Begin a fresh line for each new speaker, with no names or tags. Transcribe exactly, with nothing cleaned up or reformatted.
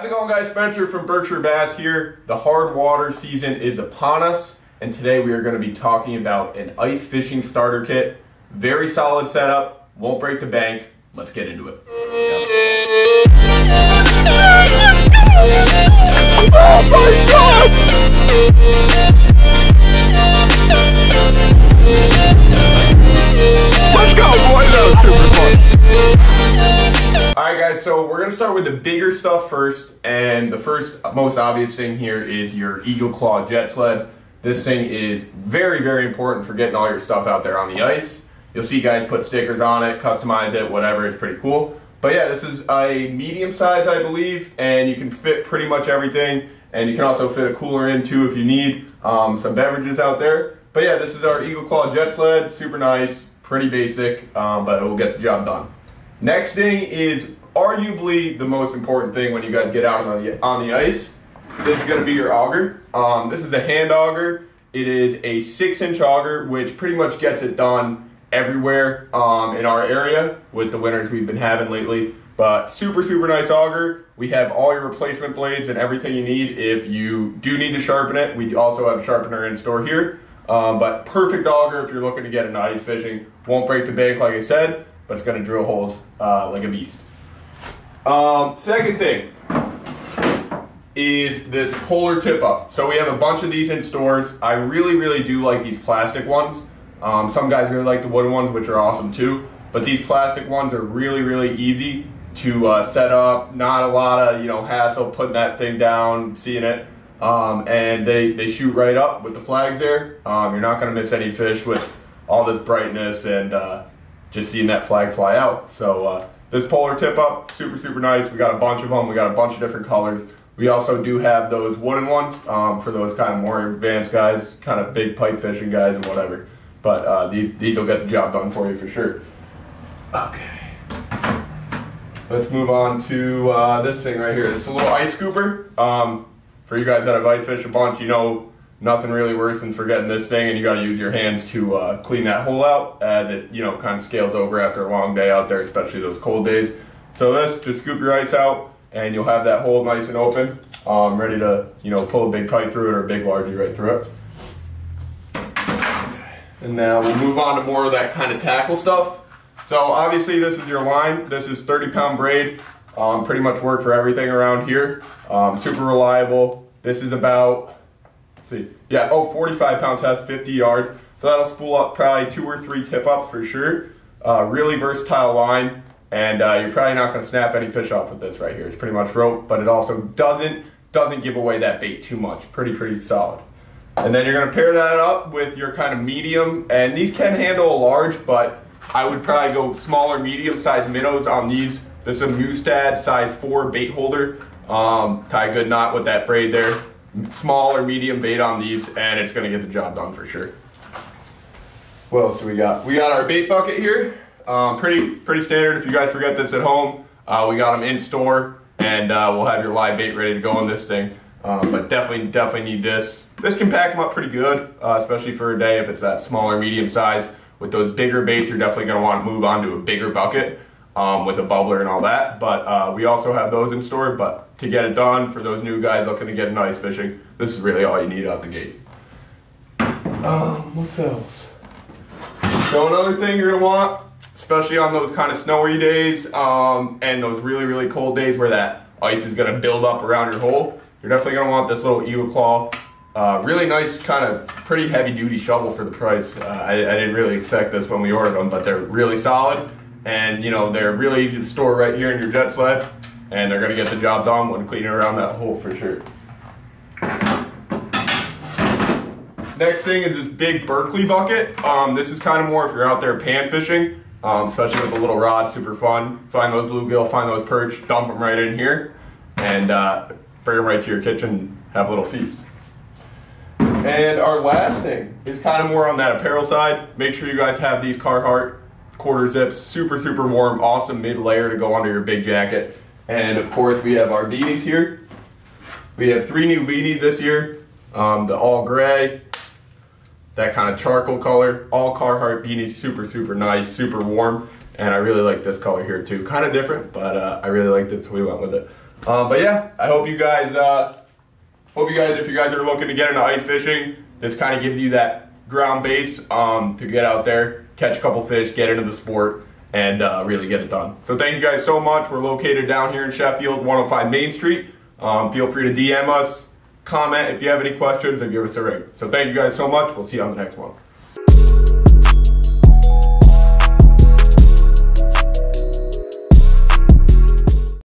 How's it going, guys? Spencer from Berkshire Bass here. The hard water season is upon us, and today we are going to be talking about an ice fishing starter kit. Very solid setup, won't break the bank. Let's get into it. Oh my God! Let's go, boys! That was super fun. Alright guys, so we're going to start with the bigger stuff first, and the first most obvious thing here is your Eagle Claw jet sled. This thing is very, very important for getting all your stuff out there on the ice. You'll see guys put stickers on it, customize it, whatever, it's pretty cool. But yeah, this is a medium size, I believe, and you can fit pretty much everything, and you can also fit a cooler in too if you need um, some beverages out there. But yeah, this is our Eagle Claw jet sled, super nice, pretty basic, um, but it will get the job done. Next thing is arguably the most important thing when you guys get out on the, on the ice. This is going to be your auger. Um, this is a hand auger. It is a six inch auger, which pretty much gets it done everywhere um, in our area with the winters we've been having lately. But super, super nice auger. We have all your replacement blades and everything you need if you do need to sharpen it. We also have a sharpener in store here. Um, but perfect auger if you're looking to get into ice fishing. Won't break the bank like I said, but it's going to drill holes uh, like a beast. Um, second thing is this polar tip up. So we have a bunch of these in stores. I really, really do like these plastic ones. Um, some guys really like the wooden ones, which are awesome too. But these plastic ones are really, really easy to uh, set up. Not a lot of you know hassle putting that thing down, seeing it. Um, and they, they shoot right up with the flags there. Um, you're not going to miss any fish with all this brightness and uh, just seeing that flag fly out. So uh, this polar tip up, super, super nice. We got a bunch of them. We got a bunch of different colors. We also do have those wooden ones um, for those kind of more advanced guys, kind of big pipe fishing guys and whatever. But uh, these, these will get the job done for you for sure. Okay. Let's move on to uh, this thing right here. It's a little ice scooper. Um, for you guys that have ice fished a bunch, you know nothing really worse than forgetting this thing, and you got to use your hands to uh, clean that hole out as it, you know, kind of scales over after a long day out there, especially those cold days. So this, just scoop your ice out, and you'll have that hole nice and open, um, ready to, you know, pull a big pipe through it or a big largie right through it. And now we'll move on to more of that kind of tackle stuff. So obviously this is your line. This is thirty pound braid. Um, pretty much work for everything around here. Um, super reliable. This is about, let's see, yeah, oh, forty-five pound test, fifty yards. So that'll spool up probably two or three tip ups for sure. Uh, really versatile line, and uh, you're probably not going to snap any fish off with this right here. It's pretty much rope, but it also doesn't doesn't give away that bait too much. Pretty pretty solid. And then you're going to pair that up with your kind of medium, and these can handle a large, but I would probably go smaller, medium sized minnows on these. This is a Mustad size four bait holder. Um, tie a good knot with that braid there. Small or medium bait on these, and it's going to get the job done for sure. What else do we got? We got our bait bucket here. Um, pretty pretty standard. If you guys forget this at home, uh, we got them in store, and uh, we'll have your live bait ready to go on this thing. Um, but definitely definitely need this. This can pack them up pretty good, uh, especially for a day if it's that smaller, medium size. With those bigger baits, you're definitely going to want to move on to a bigger bucket. Um, with a bubbler and all that, but uh, we also have those in store. But to get it done for those new guys looking to get into ice fishing, this is really all you need out the gate. Um, what else? So another thing you're gonna want, especially on those kind of snowy days um, and those really really cold days where that ice is gonna build up around your hole, you're definitely gonna want this little Eagle Claw. Uh, really nice, kind of pretty heavy duty shovel for the price. Uh, I, I didn't really expect this when we ordered them, but they're really solid. And you know, they're really easy to store right here in your jet sled, and they're gonna get the job done when cleaning around that hole for sure. Next thing is this big Berkeley bucket. Um, this is kind of more if you're out there pan fishing, um, especially with the little rod, super fun. Find those bluegill, find those perch, dump them right in here, and uh, bring them right to your kitchen, have a little feast. And our last thing is kind of more on that apparel side. Make sure you guys have these Carhartt quarter zips, super, super warm, awesome mid-layer to go under your big jacket. And of course, we have our beanies here. We have three new beanies this year. Um, the all gray, that kind of charcoal color, all Carhartt beanies, super, super nice, super warm. And I really like this color here too. Kind of different, but uh, I really like this, so we went with it. Um, but yeah, I hope you guys, uh, hope you guys, if you guys are looking to get into ice fishing, this kind of gives you that ground base um, to get out there, catch a couple fish, get into the sport, and uh, really get it done. So thank you guys so much. We're located down here in Sheffield, one oh five Main Street. Um, feel free to D M us, comment if you have any questions, and give us a ring. So thank you guys so much. We'll see you on the next one.